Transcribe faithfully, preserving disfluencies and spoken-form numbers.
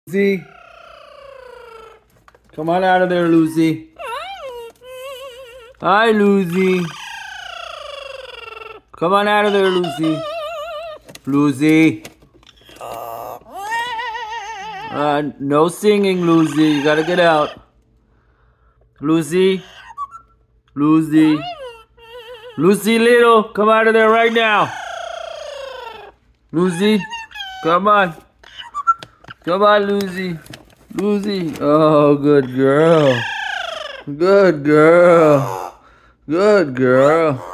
Lucy, come on out of there, Lucy. Hi, Lucy. Come on out of there, Lucy. Lucy. Uh, no singing, Lucy. You gotta get out. Lucy. Lucy. Lucy Little, come out of there right now. Lucy, come on. Come on, Lucy. Lucy. Oh, good girl. Good girl. Good girl.